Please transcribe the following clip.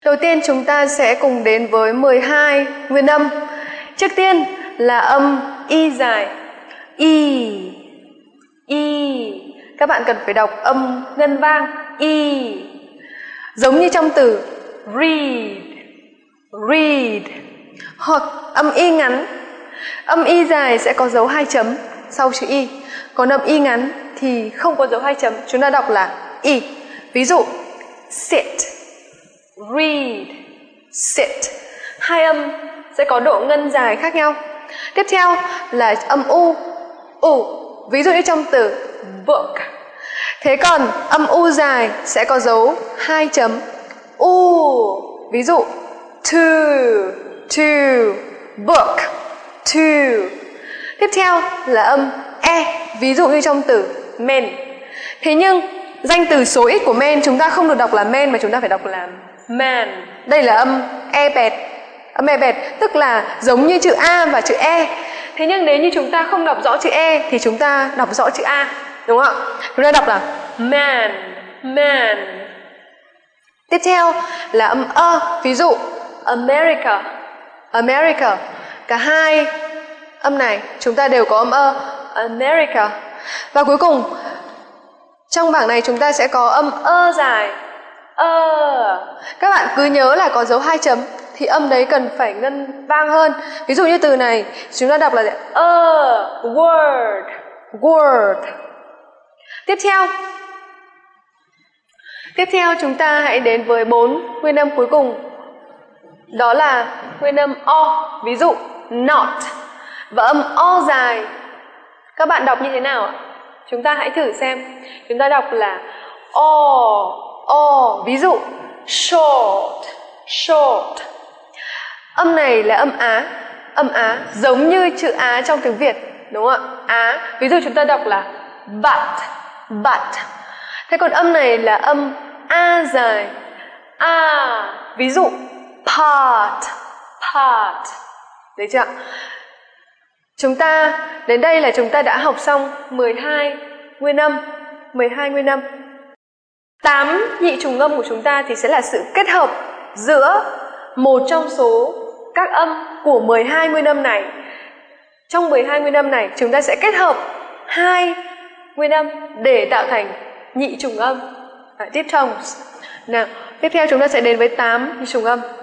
Đầu tiên chúng ta sẽ cùng đến với 12 nguyên âm. Trước tiên là âm Y dài. Y. Các bạn cần phải đọc âm ngân vang Y. Giống như trong từ read. Hoặc âm Y ngắn. Âm Y dài sẽ có dấu 2 chấm sau chữ Y. Còn âm Y ngắn thì không có dấu 2 chấm. Chúng ta đọc là Y. Ví dụ sit, read, sit. Hai âm sẽ có độ ngân dài khác nhau. Tiếp theo là âm U. Ví dụ như trong từ book. Thế còn âm U dài sẽ có dấu 2 chấm U. Ví dụ to, book, to. Tiếp theo là âm E. Ví dụ như trong từ men. Thế nhưng danh từ số ít của men chúng ta không được đọc là men mà chúng ta phải đọc là man. Đây là âm E bẹt. Âm E bẹt tức là giống như chữ A và chữ E. Thế nhưng nếu như chúng ta không đọc rõ chữ E thì chúng ta đọc rõ chữ A, đúng không ạ? Chúng ta đọc là man. Tiếp theo là âm ơ. Ví dụ America. Cả hai âm này chúng ta đều có âm ơ, America. Và cuối cùng trong bảng này chúng ta sẽ có âm ơ dài. Các bạn cứ nhớ là có dấu 2 chấm thì âm đấy cần phải ngân vang hơn. Ví dụ như từ này chúng ta đọc là word. Tiếp theo chúng ta hãy đến với 4 nguyên âm cuối cùng. Đó là nguyên âm O. Ví dụ not. Và âm O dài các bạn đọc như thế nào ạ? Chúng ta hãy thử xem. Chúng ta đọc là O. Ví dụ short. Âm này là âm Á giống như chữ Á trong tiếng Việt, đúng không ạ? Á. Ví dụ chúng ta đọc là but. Thế còn âm này là âm A dài. Ví dụ part. Đấy chưa ạ? Chúng ta đến đây là chúng ta đã học xong 12 nguyên âm. 8 nhị trùng âm của chúng ta thì sẽ là sự kết hợp giữa một trong số các âm của 12 nguyên âm này. Trong 12 nguyên âm này chúng ta sẽ kết hợp 2 nguyên âm để tạo thành nhị trùng âm, diphthongs. Nào, tiếp theo chúng ta sẽ đến với 8 nhị trùng âm.